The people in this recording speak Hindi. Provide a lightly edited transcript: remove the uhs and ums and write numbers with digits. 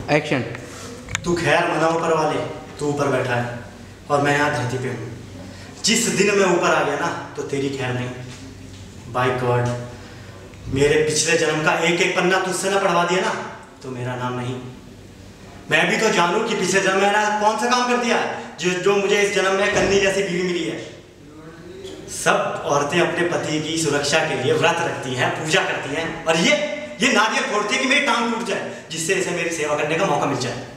एक्शन। तू खैर मना ऊपर वाले, तू ऊपर बैठा है और मैं यहाँ धरती पे हूँ। जिस दिन मैं ऊपर आ गया ना तो तेरी खैर नहीं। बाय गॉड, मेरे पिछले जन्म का एक एक पन्ना तुझसे ना पढ़वा दिया ना तो मेरा नाम नहीं। मैं भी तो जानूं कि पिछले जन्म में मैंने कौन सा काम कर दिया जो मुझे इस जन्म में कन्नी जैसी बीवी मिली है। सब औरतें अपने पति की सुरक्षा के लिए व्रत रखती हैं, पूजा करती हैं, और ये नारियल फोड़ती है कि मेरी टांग टूट जाए, जिससे इसे मेरी सेवा करने का मौका मिल जाए।